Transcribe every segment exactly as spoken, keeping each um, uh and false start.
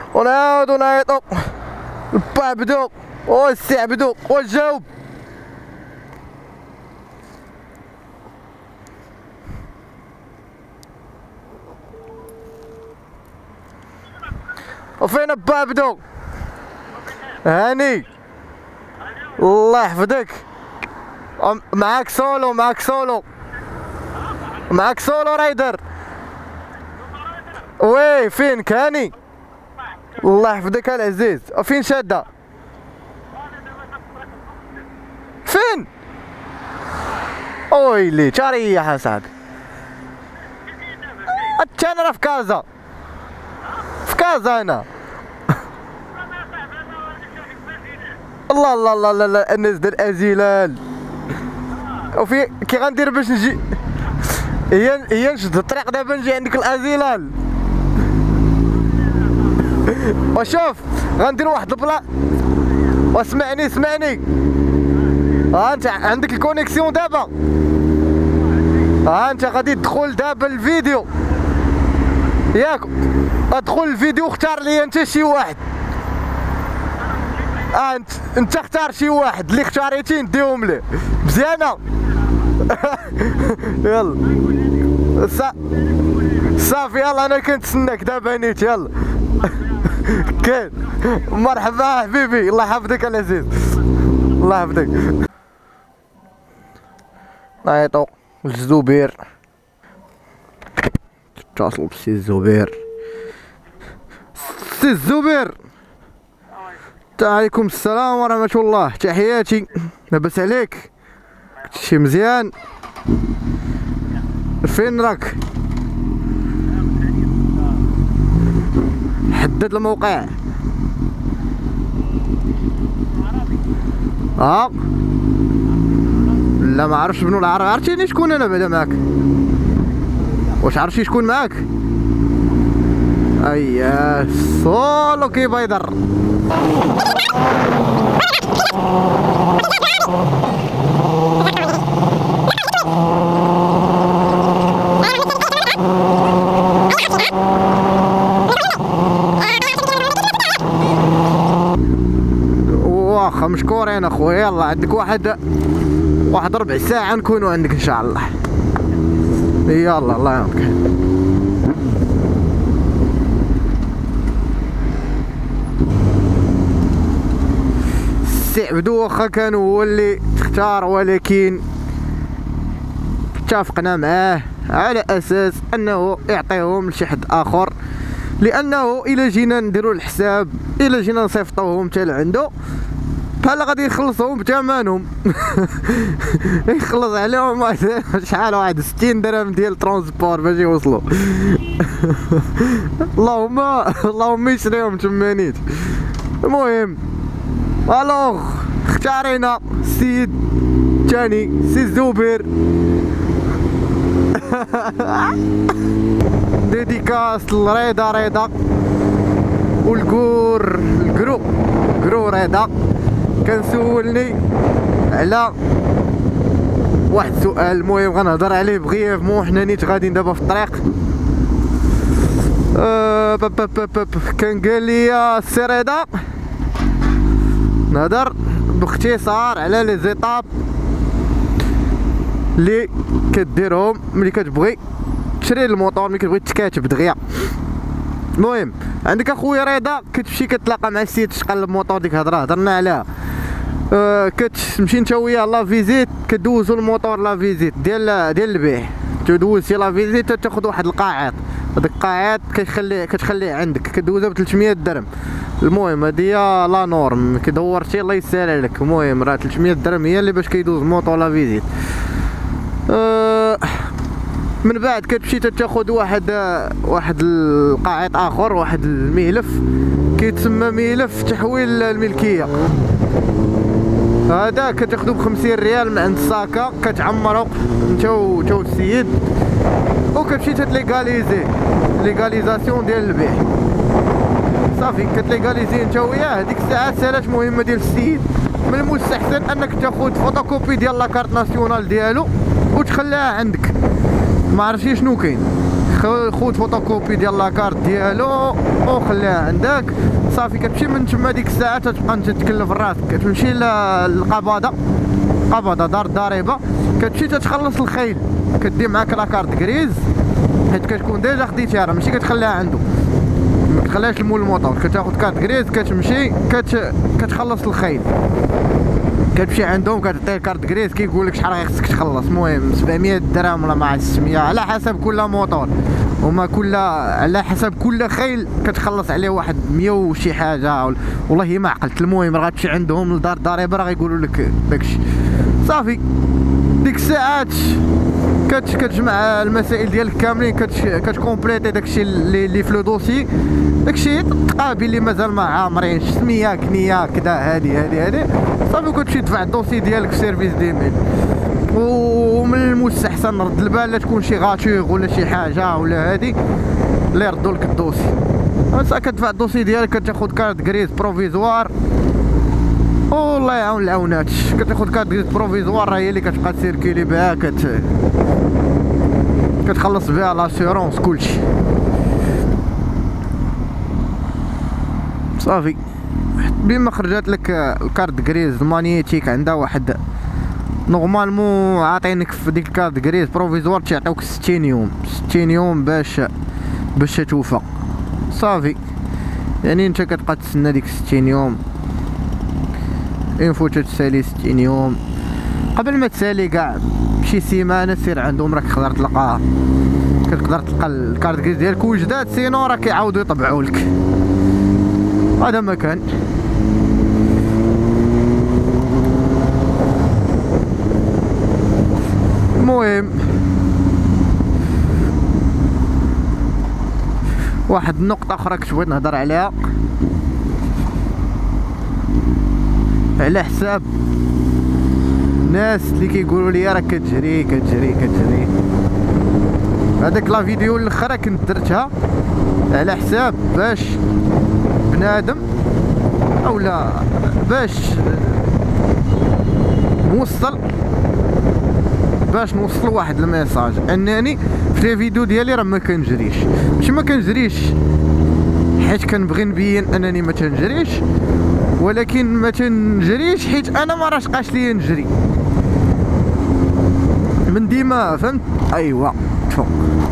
ونعاودو نعيطو با عبدو والسي عبدو وجاوب. وفين با عبدو؟ هاني الله يحفظك. معاك سولو معاك سولو معاك سولو رايدر. وي فينك هاني؟ الله يحفظك العزيز. فين شادة؟ فين؟ ويلي تاريح اصاحبي. حتى انا راه في كازا في كازا انا. الله الله الله الله الله الناس ديال الازلال. وفي كي غندير باش نجي؟ هي هي نشد الطريق دابا نجي عندك الازلال. وشوف غندير واحد البلا. واسمعني اسمعني ها انت عندك الكونيكسيون دابا. ها انت غادي تدخل دابا الفيديو ياك. ادخل الفيديو اختار لي انت شي واحد. اه انت انت اختار شي واحد اللي اختاريتي نديهم ليه مزيانه. يلا صا... صافي يلا انا كنتسناك دابا نيت يلا. كاين مرحبا حبيبي الله يحفظك العزيز الله يحفظك. نعيطو للزبير تتصلوا بسي الزبير. سي الزبير عليكم السلام ورحمة الله تحياتي لاباس عليك؟ شي مزيان؟ فين راك؟ حدد الموقع. اه لا ما عرفتش بنو العرب. عرفتيني شكون انا بعدا معاك؟ واش عرفتي شكون معاك؟ اييه سولو كيبيضر. واخا مشكورين اخويا. يلا عندك واحد واحد ربع ساعة نكونوا عندك ان شاء الله. يلا الله يعاونك. السي عبدو واخا كان هو اللي تختار ولكن اتفقنا معاه على اساس انه يعطيهم لشي حد اخر، لانه الا جينا نديرو الحساب الا جينا نصيفطوهم حتى لعندو بحال غادي يخلصهم بثمنهم. يخلص عليهم شحال واحد ستين درهم ديال ترونسبور باش يوصلوا. اللهم اللهم يشريهم تما نيت. المهم الوغ اختارينا السيد الثاني سي الزبير. ديديكاس لريضة ريضة والكور الكرو كرو ريضة. كان سولني على واحد السؤال المهم غنهضر عليه بغيفمون. حنا نيت غاديين دابا في الطريق. أه باب باب باب كان قال لي السي رضا نهضر باختصار على لي زيطاب اللي كديرهم ملي كتبغي تشري الموطور، ملي كتبغي تكاتب دغيا. المهم عندك اخويا رضا كتمشي كتلاقى مع السيد تقلب موطور. ديك الهضره هضرنا عليها. أه كتمشي انت وياه لا فيزيت كدوزو الموطور لا فيزيت ديال ديال البيع. تدوز سي لا فيزيت تاخذ واحد القاعات. هذاك القاعات كتخليه كتخليه عندك كدوزها ب ثلاثمية درهم. المهم هادي هي لا نورم كدورتي الله يسهل عليك. المهم راه ثلاثمية درهم هي اللي باش كيدوز موطور لا فيزيت. أه من بعد كتمشي تاخذ واحد واحد القاعد اخر واحد الملف كيتسمى ملف تحويل الملكيه. هذا كتاخذو بخمسين ريال من عند الساكا كتعمرو انت و انت والسيد وكتمشي تليغاليزي ليغاليزاسيون ديال البيع. صافي كتليغاليزي انت وياه. هذيك الساعه سالات مهمه ديال السيد من المستحسن انك تاخذ فوتوكوبي ديال لاكارت ناسيونال ديالو وتخليها عندك. ما عرفتش شنو كاين خذ فوتوكوبي ديال لاكارت ديالو وخليها عندك صافي. كتمشي من تما ديك الساعه تتبقى انت تكلف راسك، كتمشي للقباضه، قباضه دار الضريبه، كتمشي تتخلص الخيل، كدي معاك لاكارت كريز حيت كتكون ديجا خديتيها، راه ماشي كتخليها عنده، ما كتخليهاش لمول الموطور، كتاخذ كارت كريز كتمشي كت... كتخلص الخيل، كتمشي عندهم كتعطيه كارت كريز كيقول لك شحال خصك تخلص، المهم سبعمية درهم ولا مع ستمية على حسب كل موطور، وما كل على حسب كل خيل كتخلص عليه واحد مية وشي حاجه، والله ما عقلت. المهم راه غتمشي عندهم لدار الضريبه راه غيقولوا لك داكشي صافي. ديك الساعات كت كتجمع المسائل ديالك كاملين، كتكومبليتي داكشي اللي اللي في لو دوسي، داكشي التقابل اللي مازال ما عامرينش سميه كنيه كذا هادي هادي هادي صافي، وكتمشي تدفع الدوسي ديالك في سيرفيس ديميل. ومن المستحسن رد البال لا تكون شي غاتوغ ولا شي حاجه ولا هادي اللي يردوا لك الدوسي. بس كتدفع الدوسي ديالك كتاخذ كارت كريز بروفيزوار، والله يعاون العونات، كتاخذ كارت كريز بروفيزوار راه هي اللي كتبقى تسيركيلي بها، كت كتخلص بها لاسيرونس كلشي صافي. بما خرجت لك الكارت كريز المانيتيك عندها واحد نورمالمون عاطينك في ديك الكارت كريز بروفيزوار تيعطيوك ستين يوم، ستين يوم باش باش توفى صافي. يعني انت كتبقى تسنى ديك ستين يوم، انفو تتسالي ستين يوم، قبل ما تسالي كاع بشي سيمانه سير عندهم راك تقدر تلقاها، كتقدر تلقى الكارت كريز ديالك وجدات، سينو راه كيعاودوا يطبعوا لك. هذا ما كان. المهم واحد النقطة أخرى كنت بغيت نهضر عليها، على حساب الناس اللي كيقولوا لي راه كتجري كتجري كتجري. هذاك لا فيديو الاخرى كنت درتها على حساب باش بنادم اولا باش نوصل باش نوصل واحد الميساج انني في الفيديو ديالي راه ما كنجريش، ماشي ما كنجريش حيت كنبغي نبين انني ما تنجريش، ولكن ما تنجريش حيت انا ما راش قاش ليا نجري من ديما، فهمت؟ ايوا تفوق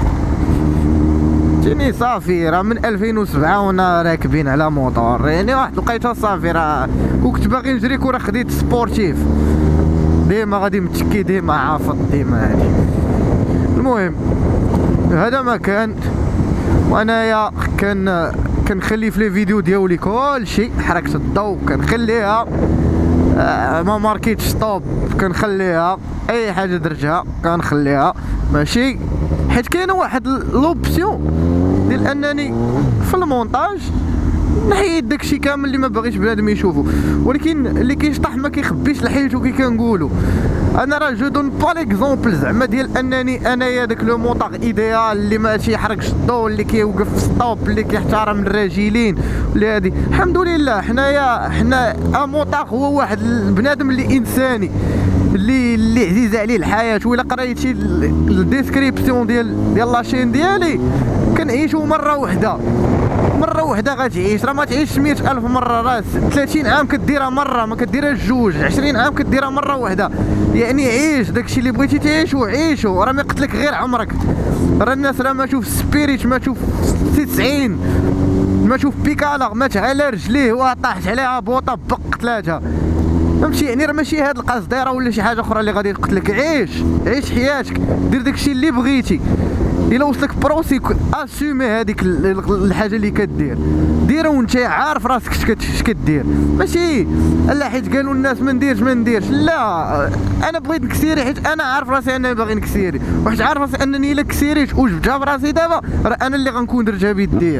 تيني صافي. راه من ألفين وسبعة وانا راكبين على موطور، يعني واحد لقيتها صافي راه كنت باغي نجري كون خديت سبورتيف ديما غادي متكي ديما عافط ديما هادي. المهم هذا ما كان، وانايا كان كنخلي في لي فيديو ديالي كلشي حركه الضوء كنخليها، آه ما ماركيتش ستوب كنخليها، اي حاجه درتها كنخليها ماشي، حيت كاينه واحد لوبسيون ديال انني في المونتاج نحيد داكشي كامل اللي ما باغيش بنادم يشوفو، ولكن اللي كيشطح ما كيخبيش لحيتو كي كنقولوا. انا راه جو دون با ليكزومبل زعما ديال انني انايا داك لو موطاغ ايديال اللي ما تيحركش الضو، اللي كيوقف في ستوب، اللي كيحترم الراجلين اللي هادي. الحمد لله حنايا حنا موطاغ هو واحد البنادم اللي انساني اللي اللي عزيز عليه الحياه. ولا قريتي الديسكريبسيون ديال ديال لاشين ديالي كنعيشو مره وحده، مره وحده غتعيش، راه ما تعيش مية الف مره، راه ثلاثين عام كديرها مره ما كديرهاش جوج، عشرين عام كديرها مره وحده. يعني عيش داكشي اللي بغيتي تعيشو عيشو، راه ما يقتلك غير عمرك. راه الناس راه ما تشوف سبيريت، ما تشوف ستة وتسعين، ما تشوف بيكالا مات على رجليه وطاحت عليها بوطه بق قتلاتها، فهمتي؟ يعني راه ماشي هاد القصديره ولا شي حاجه اخرى اللي غادي تقتلك. عيش عيش حياتك، دير داكشي اللي بغيتي. الا وصلك بروسي اسومي هذيك الحاجه اللي كدير ديرها وانت عارف راسك اش كدير، ماشي لا حيت قالوا الناس ما نديرش ما نديرش. لا انا بغيت نكسيري حيت انا عارف راسي انني باغي نكسيري، وحيت عارف راسي انني الا كسيريت وجبتها براسي دابا راه انا اللي غنكون درتها بيديا.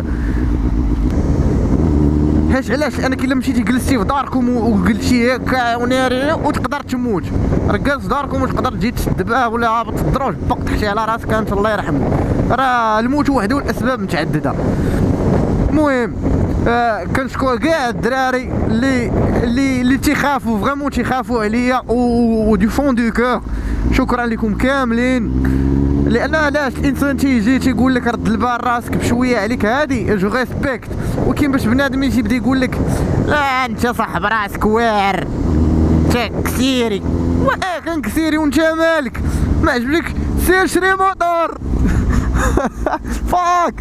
حيت علاش؟ لانك الا مشيتي جلستي في داركم وقلتي هكا وناري وتقدر تموت، راه جالس في داركم وتقدر تجي تدباه ولا هابط في الدروج بق تحتي على راسك انت الله يرحمه. راه الموت وحده والاسباب متعدده. المهم آه كنشكر كاع الدراري اللي اللي اللي تيخافوا فريمون تيخافوا عليا و دو فون دو كور. شكرا لكم كاملين. لان علاش الانسان تيجي تيقول لك رد البال راسك بشويه عليك هادي جو ريسبكت، ولكن باش بنادم يجي يبدا يقول لك لا انت صاحب راسك واعر انت كسيري، واه كنكسيري وانت مالك ما عجبك سير شري موطور. فاك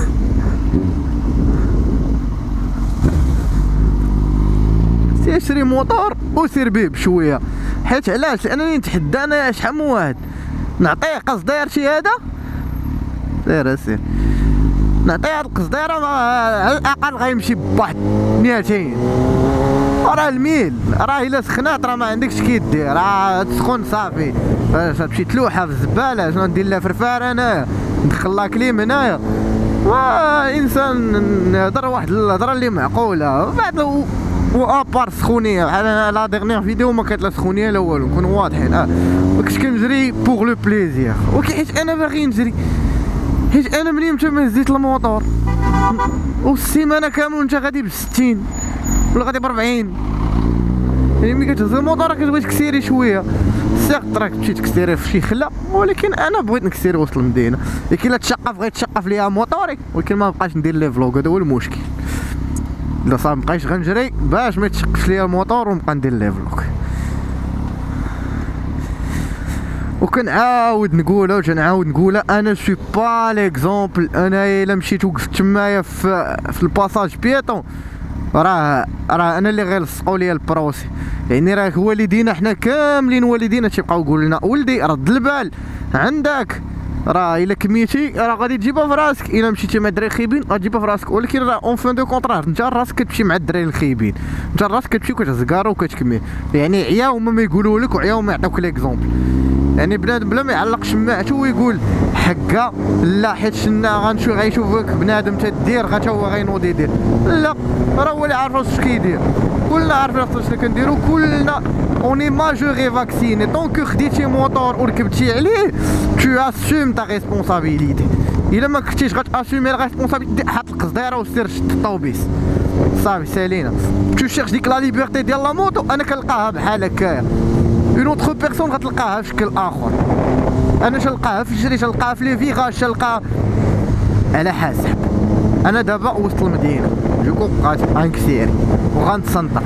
سير شري موطور وسير بيه بشويه، حيت علاش؟ لانني نتحدى انا شحال من واحد نعطيه قصدير شي هذا سير سير نعطيه هاد القصديره على الاقل غيمشي بواحد ميتين. راه الميل راه الا سخنات راه ما عندكش كي دير، راه تسخن صافي تمشي تلوحها في الزباله. شنو ندير لها فرفار انايا ندخل لها كليم هنايا؟ وانسان نهضر واحد الهضره اللي معقوله. بعد و ابار سخونيه بحال لا ديغنيغ فيديو ما كانت لا سخونيه لا والو، نكونوا واضحين. اه مكنتش كنجري بوغ لو بليزير، ولكن حيت انا باغي نجري، حيت انا منين متى ما هزيت الموطور والسيمانه كامل وانت غادي بستين ولا غادي بربعين، يعني ملي كتهز الموطور كتبغي تكسيري شويه. سيغ راك تمشي تكسيري في شي خلا، ولكن انا بغيت نكسيري وسط المدينه. لكن لا تشقف بغيت تشقف ليا موطوري، ولكن ما بقاش ندير لي فلوغ، هذا هو المشكل. الا صافي مبقايش غنجري باش ما يتشقفش ليا الموطور ونبقى ندير لي فلوغ. وكنعاود نقولها وتنعاود نقولها، انا سوي با ليكزومبل. انا الا مشيت وقفت تمايا في في الباساج بيتون راه راه انا اللي غيلصقوا ليا البروسي، يعني راه والدينا حنا كاملين والدينا تيبقاو يقولوا لنا ولدي رد البال عندك، راه الا كميتي راه غادي تجيبها في راسك، الا مشيتي مع الدراري خايبين غتجيبها في راسك. ولكن راه اون فان دو كونطرار انت راسك كتمشي مع الدراري الخايبين، انت راسك كتمشي وكتهز كارو وكتكمي، يعني عيا هما ما يقولوا لك وعيا هما يعطيوك ليكزومبل. يعني بنادم بلا ما يعلق شماعته ويقول حكا لا حيت شنا غنشوف غيشوفك بنادم تدير غا هو غينوض يدير، لا راه هو اللي عارف راسو اش كيدير. كلنا عارفين راسنا شنو كنديرو، كلنا اوني ماجوري فاكسيني. طونك خديتي موطور وركبتي عليه تو اسوم تا ريسبونسابيليتي. الا ما كنتيش غتاسومي لا ريسبونسابيليتي حط القصديره وسير شد الطوبيس صافي سالينا. تو شيرش ديك لا ليبرتي ديال لا موطو، انا كنلقاها بحال هكايا. اون اوتر بيرسون غتلقاها في شكل اخر، انا تلقاها في الجري، تلقاها في لي فيغاج، تلقاها على حسب. انا دابا وسط المدينه جوكو غنكسيري وغنتصنطر.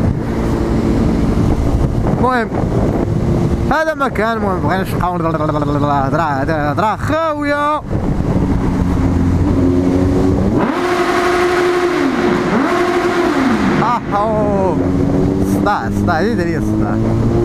المهم هذا مكان، المهم مبغيناش نبقاو هضره هضره خاويه. اهو صداع صداع زيد عليا الصداع.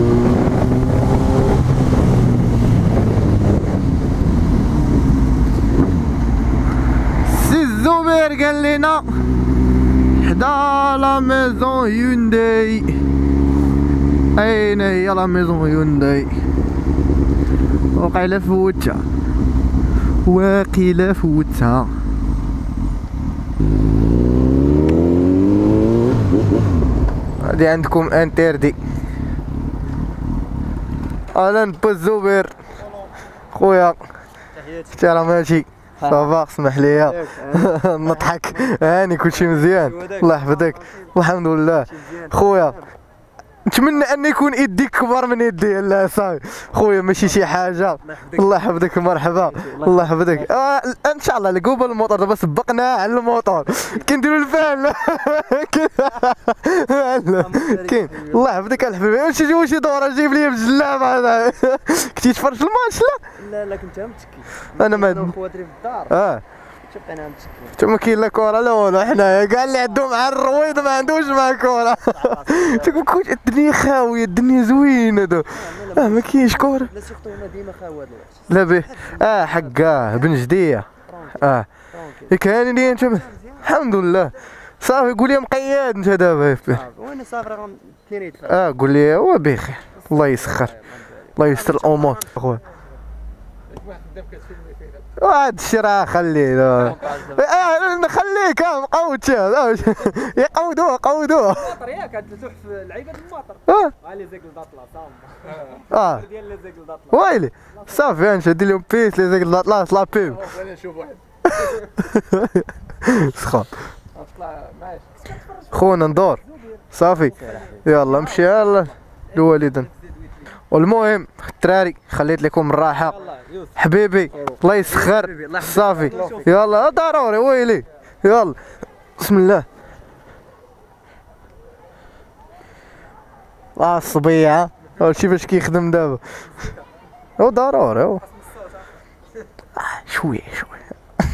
سي الزبير قال لنا حدا لا ميزون يونداي. اين هي لا ميزون يونداي؟ وقيلا فوتها واقيلا فوتها. هادي عندكم انتردي. اهلا بالزبير خويا، حتى راه ماشي صافا اسمح ليا نضحك هاني كلشي مزيان الله يحفظك. الحمد لله خويا، نتمنى ان يكون يديك كبر من يدي. لا صافي خويا ماشي شي حاجه. الله يحفظك مرحبا الله يحفظك. آه ان شاء الله لقوبه الموطور دابا سبقنا على الموطور كنديروا الفعل كاين. الله يحفظك الحبيبي. واش واش دوره جيب لي بالجلاب هذا كنتي تفرج في الماتش؟ لا لا لا كنت متكي انا ما خواتري في الدار. اه انا متكي تما كاين لا كره لا والو. حنايا كاع اللي عندهم مع الرويض ما عندوش مع كره. تقول الدنيا خاويه الدنيا زوينه دو. اه ما كاينش كره. لا سيرتو هنا ديما خاوه هذا لا به اه حقاه بن جديه. اه ياك هاني انت الحمد لله. صافي قول لي مقياد انت دابا. وين صافي راه كاين. اه قول لي هو بخير الله يسخر الله يستر الامور اخويا. هاد الشيء راه خليه اه نخليك مقود يقودوه قودوه. الماطر ياك تلوح في لعيبه الماطر. اه لي زيكل داطلا صام. اه ديال لي زيكل داطلا ويلي صافي انت دير لهم بيس لي زيكل داطلا لا بيب. انا نشوف واحد سخون طلع معاش خونا ندور صافي يلا مشي يلا الوالدين. والمهم الدراري خليت لكم الراحه حبيبي الله يسخر صافي يلا ضروري ويلي يلا بسم الله. اه الصبيعه شي باش كيخدم دابا هو ضروري هو شويه شويه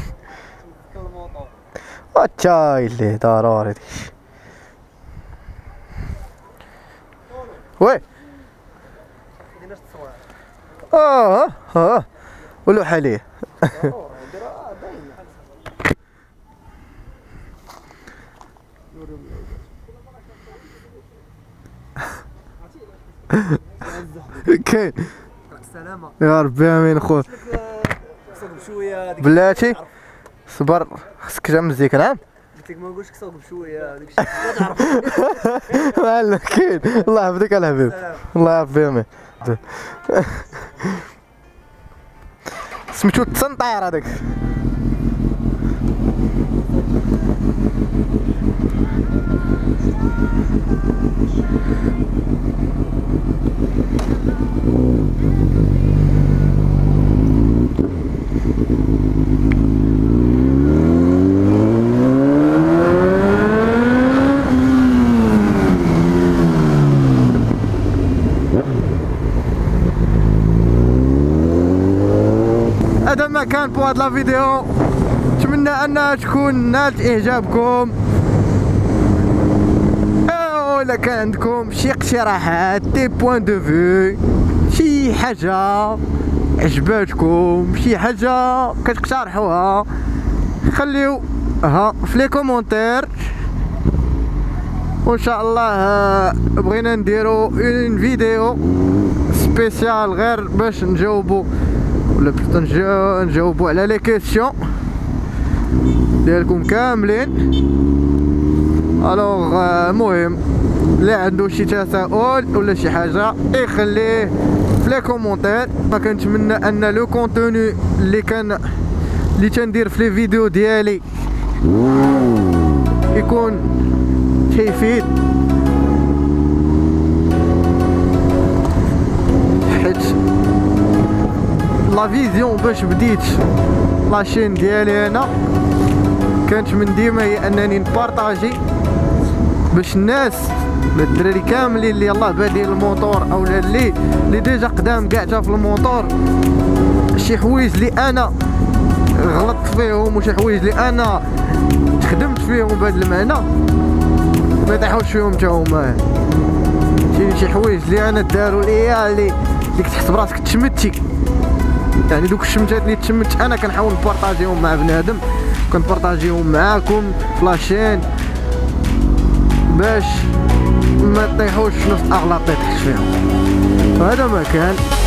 اتاي اللي ضروري داكشي وي اه اه ولوح عليه كاين السلامة يا ربي امين خويا صوب بشوية بلاتي صبر خصك جا مزيك نعم قلت لك ما نقولش صوب بشوية هذاك الشيء ما تعرف معلم كاين الله يحفظك الحبيب الله يعافي امين سميتو التنطير هذاك هذا ما كان بو هاد لا فيديو. نتمنى انها تكون نالت اعجابكم. ولا كان عندكم شي اقتراحات دي بوين دو فيو شي حاجه عجباتكم شي حاجه كتقترحوها خليوها في لي كومونتير وان شاء الله بغينا نديرو اون فيديو سبيسيال غير باش نجاوبو ولا بلوتو نجاوبو على لي كيسيون ديالكم كاملين. الوغ المهم اللي عنده شي تساؤل ولا شي حاجه يخليه في لي كومونتير. ما كنتمنى ان لو كونتوني اللي كان اللي تندير في لي فيديو ديالي يكون تيفيد حيت لا فيزيون باش بديت لاشين ديالي انا كانت من ديما هي انني نبارطاجي باش الناس الدراري كاملين اللي يلاه بادين الموتور اولا اللي اللي ديجا قدام كاع في الموتور شي حوايج اللي انا غلطت فيهم وشي حوايج اللي انا خدمت فيهم بهذا المعنى ما يطيحوش فيهم حتى هما. شي شي حوايج اللي انا داروا ليا اللي اللي كتحس براسك تشمتي يعني دوك الشمتات اللي تشمت انا كنحاول نبارطاجيهم مع بنادم كنبارطاجيهم معاكم في لاشين باش ما تطيحوش في نفس الاغلاط اللي طحت فيهم. هذا ما كان.